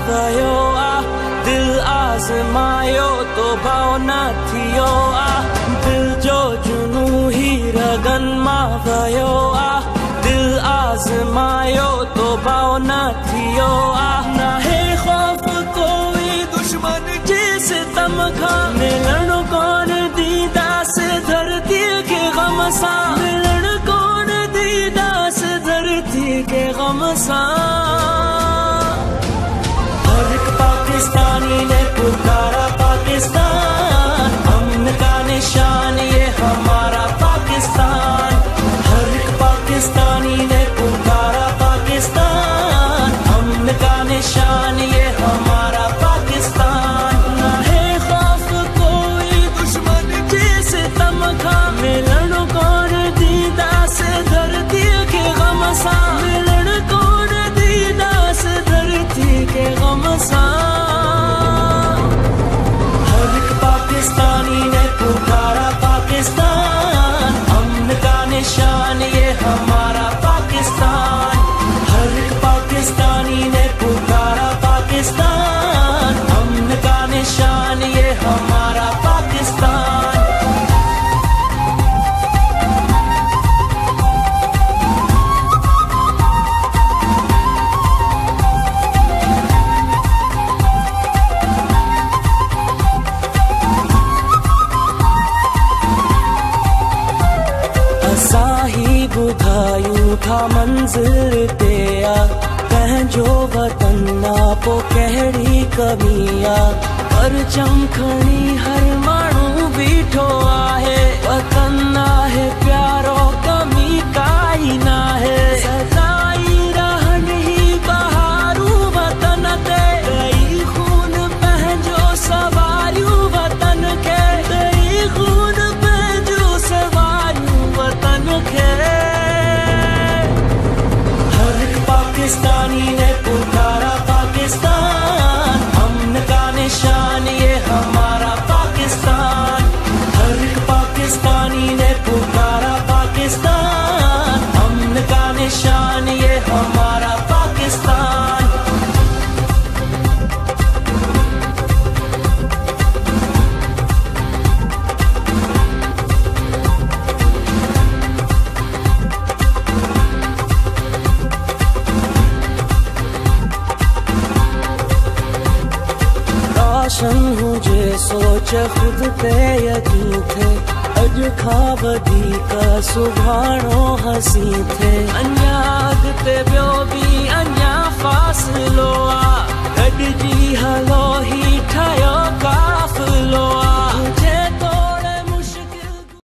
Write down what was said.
भयो दिल आजमायो तो भाव न थियो दिल जो जुनू ही रगन मा भयो दिल आजमायो तो भाव न थियो ना है खौफ कोई दुश्मन जैसे तम खा मिलन कौन दीदा से धरती के गम सा मिलन कौन दीदा से धरती के गम सा हर एक पाकिस्तानी ने पुकारा पाकिस्तान अमन का निशान ये हमारा पाकिस्तान हर एक पाकिस्तानी ने पुकारा पाकिस्तान अमन का निशान ये हमारा पाकिस्तान ना है खौफ कोई दुश्मन जैसे तमखा मिलन कौन दीदा से धरती के गम सा मिलन कौन दीदा से धरती के गम सा हर एक पाकिस्तानी ने पुकारा पाकिस्तान अमन का निशान ये हमारा पाकिस्तान हर एक पाकिस्तानी ने पुकारा पाकिस्तान अमन का निशान ये हमारा पाकिस्तान साही बुधायू था मंजिल ते पंहिंजो वतन पो कहिड़ी कमिया पर चमखणी हर माण्हू बीठो आहे वतन आहे प्यारो कमी काई नाहे सदाई रहनि ही बहारू वतन ते ॾेई खून पंहिंजो सवारियूं वतन खे ॾेई खून पंहिंजो सवारियूं वतन खे हर एक पाकिस्तानी ने पुकारा पाकिस्तान अमन का निशान ये हमारा पाकिस्तान हर एक पाकिस्तानी ने पुकारा पाकिस्तान अमन का निशान ये हमारा पाकिस्तान रोशन हुजे सोच खुद पे यकीन थे अज खां वधीक सुभाणो हसी थे अञा अॻिते ॿियो बि अञा फासिलो